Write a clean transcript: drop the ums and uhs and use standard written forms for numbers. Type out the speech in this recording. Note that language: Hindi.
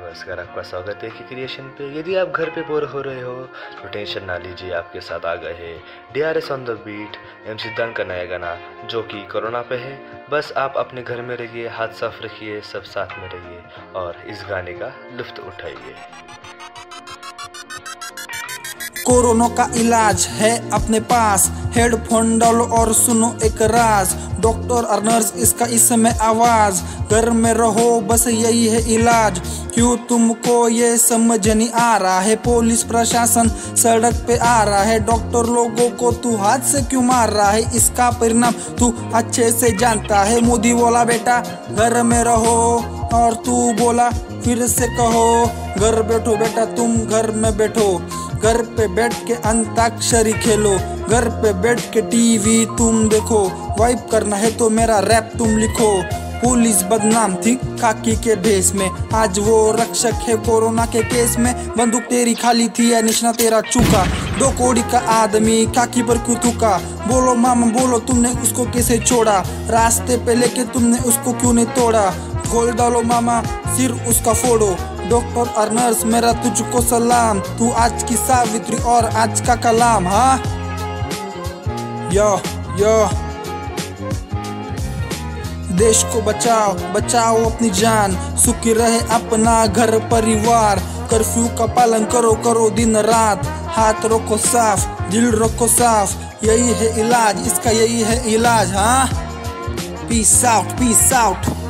नमस्कार, आपका स्वागत है कि क्रिएशन पे। यदि आप घर पे बोर हो रहे हो तो टेंशन ना लीजिए, आपके साथ आ गए हैं DRS on the beat, M सिद्धांत का नया गाना जो कि कोरोना पे है। बस आप अपने घर में रहिए, हाथ साफ रखिए, सब साथ में रहिए और इस गाने का लुत्फ उठाइए। कोरोना का इलाज है अपने पास, हेडफोन डालो और सुनो एक राज। डॉक्टर और नर्स इसका इस समय आवाज, घर में रहो बस यही है इलाज। क्यों तुमको ये समझ नहीं आ रहा है, पुलिस प्रशासन सड़क पे आ रहा है। डॉक्टर लोगों को तू हाथ से क्यों मार रहा है, इसका परिणाम तू अच्छे से जानता है। मोदी बोला बेटा घर में रहो और तू बोला फिर से कहो घर बैठो बेटा, तुम घर में बैठो। घर पे बैठ के अंताक्षरी खेलो, घर पे बैठ के टीवी तुम देखो। वाइप करना है तो मेरा रैप तुम लिखो। पुलिस बदनाम थी खाकी के भेष में, आज वो रक्षक है कोरोना के केस में। बंदूक तेरी खाली थी या निशाना तेरा चूका, 2 कौड़ी का आदमी खाकी पर क्यों थूका। बोलो मामा बोलो तुमने उसको कैसे छोड़ा, रास्ते पे लेके तुमने उसको क्यों नहीं तोड़ा। खोल डालो मामा सिर उसका फोड़ो। डॉक्टर और नर्स मेरा तुझको सलाम, तू आज की सावित्री और आज का कलाम। हाँ यो देश को बचाओ बचाओ अपनी जान, सुखी रहे अपना घर परिवार। कर्फ्यू का पालन करो करो दिन रात, हाथ रखो साफ दिल रखो साफ, यही है इलाज इसका, यही है इलाज। हाँ पीस आउट पीस आउट।